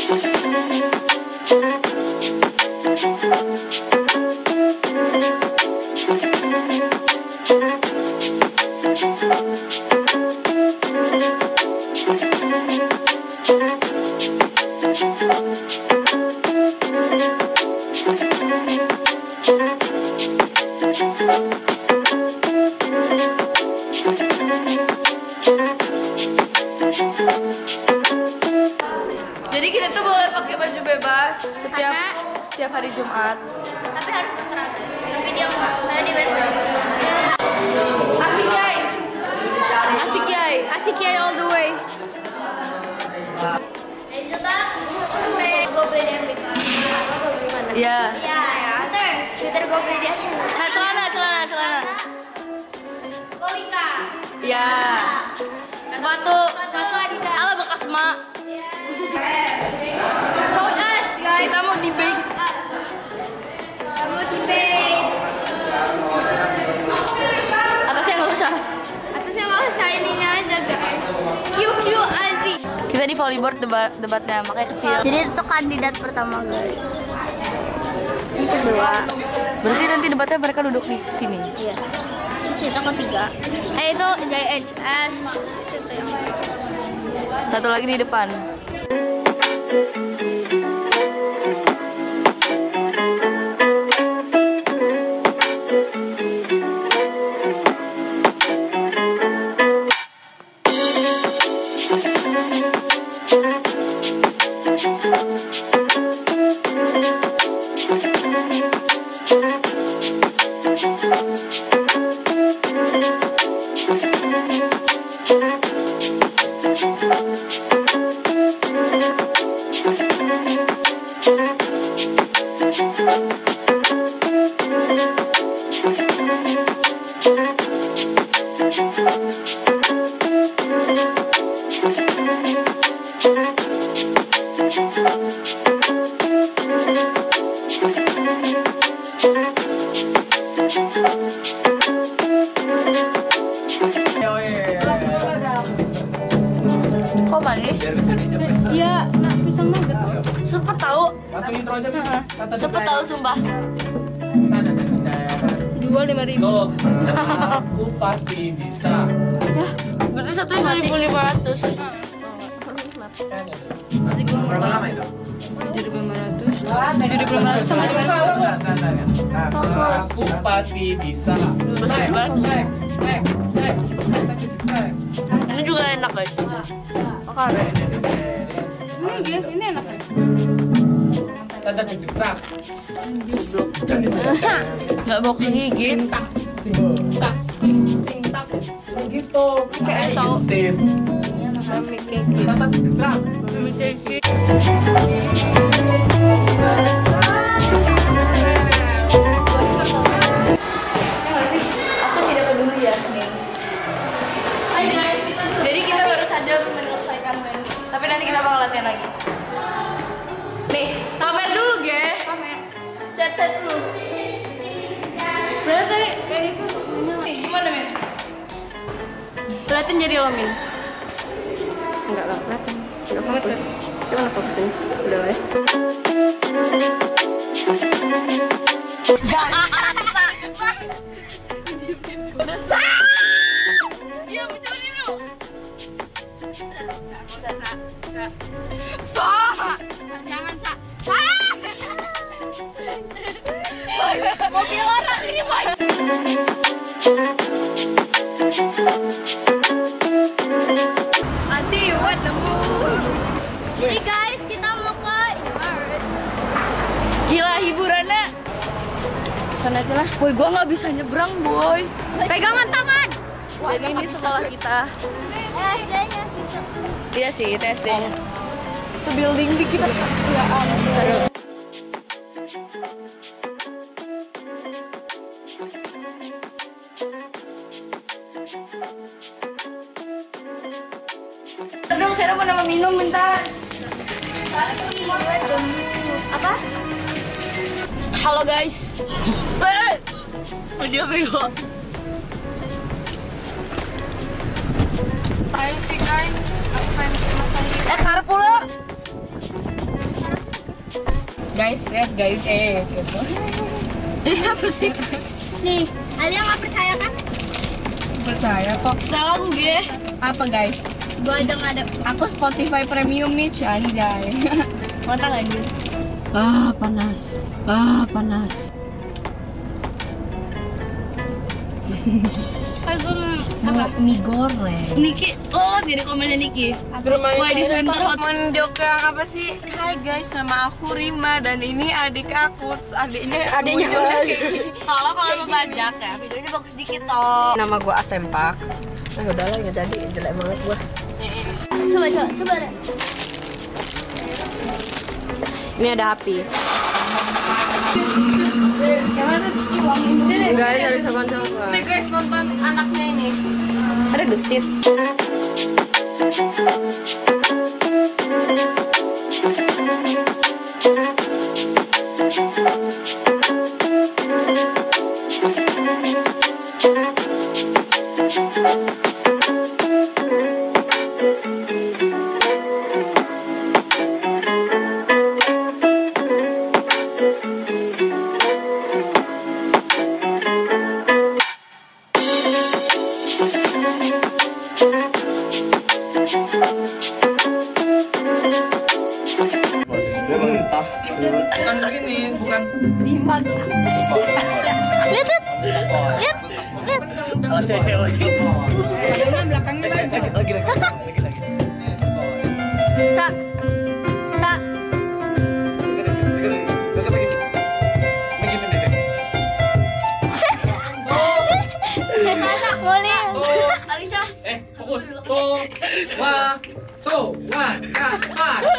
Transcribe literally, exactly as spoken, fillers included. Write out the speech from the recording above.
Jadi kita tuh boleh pakai baju bebas setiap setiap hari Jumat. Tapi harus berseragam. Tapi dia enggak. Saya di bebas. Asik yay, asik yay, asik yay all the way. Gue beli di Amerika. Ya. Ya, ya. Ntar, Twitter gue beli di Asia. Nah celana, celana, celana. Lolita. Ya. Sepatu, sepatu Adidas. Ala bekas mak. Bekas, guys. Kita mau debate. Mau debate. Atasnya nggak usah. Atasnya nggak usah, ininya aja guys. Q Q Azi. Kita di volleyboard debat debatnya makanya kecil. Jadi itu kandidat pertama guys. Ini kedua. Berarti nanti debatnya mereka duduk di sini. Iya. Terus itu ketiga. Eh itu J H S. Satu lagi di depan. Kok manis? Iya, nah pisang nugget. Sepet tahu. Langsung intro aja. Sepet tahu sumpah. Jual lima ribu. Tuh, aku pasti bisa. Ya, berarti satunya dua ribu lima ratus. Masih gue nggak tahu. itu? Tujuh ribu lima ratus. Tujuh ribu lima ratus sama lima ribu. Aku pasti bisa. Cek, cek, cek, cek, cek. Ini juga enak guys. Makan. Ini dia, ini enak. Tanda kejebrak. Nggak mau kegigit. Tak, tak, ting, tak. Gitu. Kayak tahu. Tanda kejebrak. Aku tidak peduli Yasmin. Hai guys, jadi kita baru saja menyelesaikan main. Tapi nanti kita bakal latihan lagi. Nih, pamer dulu, ge. Pamer. Cat-cat dulu. Berarti kayak gitu. Nih, gimana, Min? Liatin jadi lo, Min. Enggak lah, kelihatan. Enggak fokus. Coba lah fokus ini. Udah lah ya. Iya, coba dulu. Sa. Jangan sa. Mobil orang ini boy. I see you at the moon. Jadi guys, kita mau ke Gila hiburannya. Sana aja lah. Boy, gua nggak bisa nyebrang, boy. Pegangan tangan. Jadi ini sekolah kita. Eh, S D-nya. Iya sih, itu S D-nya. Itu building di kita. Ya ampun. Aduh, saya mau nama minum minta. Apa? Halo guys. Eh, video bego. Ayo sih guys, aku pengen ke rumah saya. Eh, karep pula. guys, lihat guys, eh gitu. Apa sih? Nih, Alia nggak percaya kan? Percaya kok. Setelah lagu gue. Apa guys? Gua aja nggak ada. Aku Spotify Premium nih, anjay. Mantap anjir. Ah, panas. Ah, panas. Kayak gue Apa? Mie goreng. Niki, oh jadi komennya Niki. Wah di Winter Hot. Mondok yang apa sih? Hai guys, nama aku Rima dan ini adik aku. Terus adiknya Adiknya munculnya lagi. kayak gini. Kalau kalau mau bajak ya, videonya bagus dikit toh. Nama gua Asempak. Nah udahlah nggak jadi, jelek banget gua. Coba coba coba deh. Ini ada habis. Gimana sih uangin sini? Enggak ada dari sekolah gua. Nih guys nonton anaknya ini. Ada gesit. Bukan begini, bukan. Lihat lihat lihat lihat. Belakangnya lagi. Sa sa. Masa boleh? Alisha. Eh, fokus. Tuh, wah, tuh, wah, kak,